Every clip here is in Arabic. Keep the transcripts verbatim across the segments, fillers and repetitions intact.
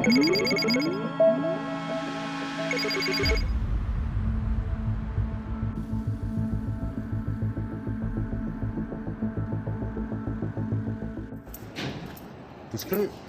تسكري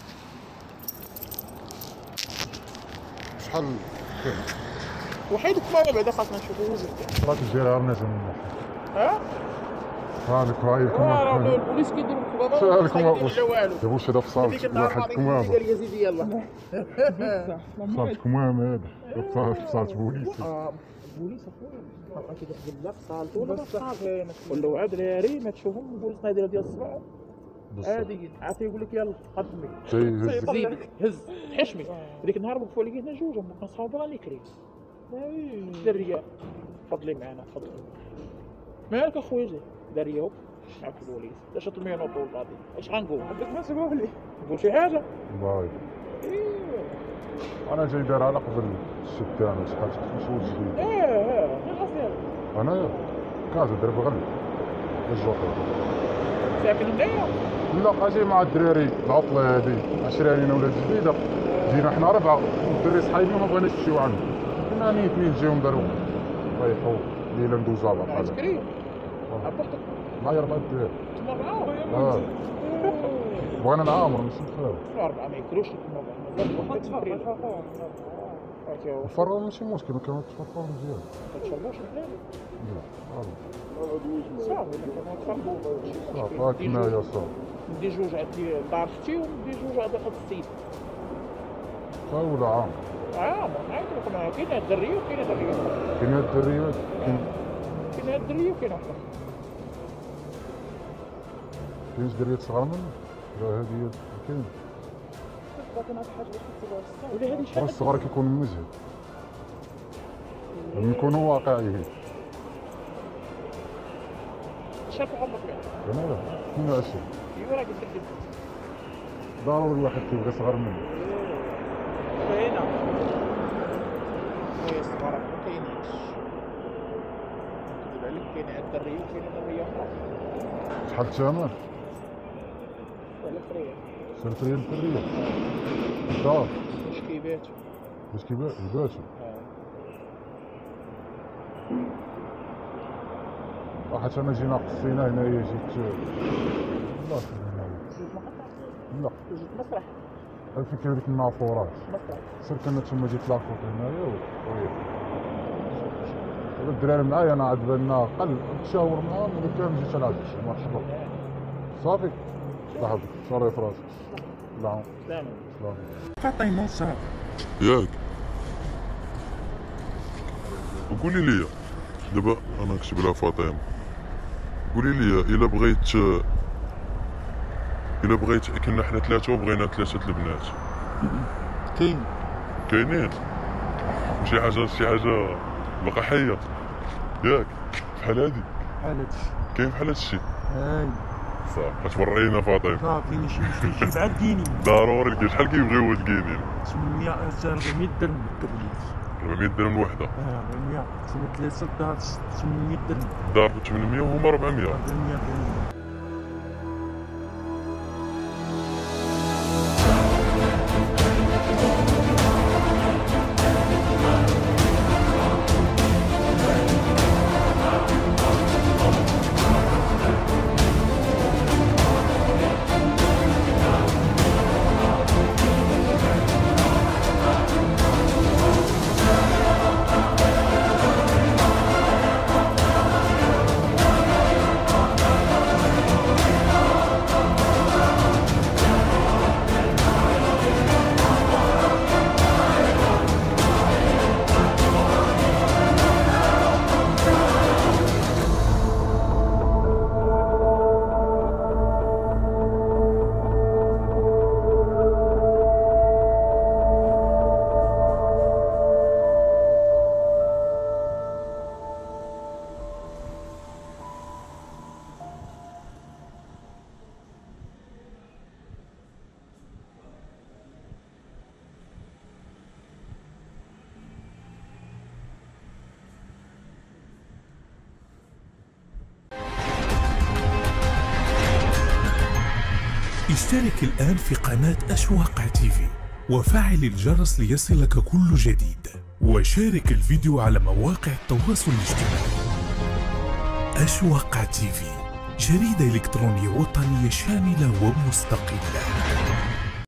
شحال وحيدك ما بعدا خاصنا نشوفو وزن راك ديرها الناس من ها هاذيك رايكم راه البوليس كيديروا الكبابه سالكم وما واش دابا واش هذا فصالت واحدكم هذا قال يا زيدي يلاه فصالتكم هذا فصالت بوليس اه البوليس اخويا ما كيدخل لا فصالت ولا صافي ولاو عاد دراري ما تشوفهم البوليس ناديره ديال الصباح عادي عاد يقول لك يلا قدمي زيدك هز تحشمي ديك النهار وقفوا لي هنا جوج كان صحاب راني كريم الدريه تفضلي معنا تفضلي مالك اخويا جي دريه مع البوليس باش تطلبي نوطو القاضي اش غنقول عندك ما سمعوا لي قول شي حاجه الله ايوا انا جاي داير على قبل الشتان شحال شهور جديد اه اه خلاص انايا كازا درب غلي الجوطه ساكن هنايا لا اجي مع الدراري العطله هادي عشرة علينا ولاد جديده جينا حنا ربعه والدري صحايبي ما بغيناش نمشيو عندهم كنا نيت اثنين جاو داروا ريحوا ليله ندوزو على بحال عسكري عبرتك معايا ربعه الدراري تما اه بغينا نعامر ماشي نخاف أربعة ما ياكلوش تما الفرار ماشي مشكل كانوا تفرقوا مزيان ما تشربوش الحلال لا صافي صافي صافي كنايا صافي ندي جوج عندي دار اختي وندي جوج عند واحد السيد صافي ولا عام عام عاد كنا كاين هاد الدريه وكاين هاد الدريه كاين هاد الدريات كاين كاين هاد الدريه وكاين واحد كاين دريات صغار منه لا هادي كاين ولا هادي شحال الصغار كيكون مزهد نكونوا واقعيين شحال عمرك انا لا اثنين وعشرين ايوا راه قلت لك ضروري الواحد كيبغي صغار منه هنا خويا الصغار ما كاينينش نكذب عليك كاين عند الدريه وكاين دريه اخرى شحال الثمن؟ ولا فريه ثلاث ريال في الريال الدار واش كيباتوا باش كيباتوا يباتوا واحد انا جينا قصينا هنايا جيت لا لا جيت مسرح الفكره ديك النافورات مسرح سير كنا تما جيت لاكوط هنايا وطويل الدراري معايا انا عاد بالنا قل نتشاور معاهم اذا كان جيت نلعب مرحبا صافي لحظة شري في راسك لا سلام سلام فاطمه صافي ياك وقولي لي دابا انا نكتب لها فاطمه قولي لي الا بغيت الا بغيت كنا حنا ثلاثه وبغينا ثلاثه البنات كاين كاينين شي حاجه شي حاجه باقا حيه ياك بحال هادي بحال هادشي كاين بحال هادشي هاي صافي تورينا فاطمه صافي كاين شي مشكل جيب عاد كيني ضروري كاين شحال كيبغيو هاد الكاينين ثمانمية أربعمية درهم بالكريديت أربعمية درهم الوحده اه أربعمية ثم ثلاثة دار ثمانمية درهم دار ثمانمية وهما أربعمية أربعمية درهم اشترك الآن في قناة أشواق تيفي وفعل الجرس ليصلك كل جديد، وشارك الفيديو على مواقع التواصل الاجتماعي. أشواق تي في، جريدة إلكترونية وطنية شاملة ومستقلة.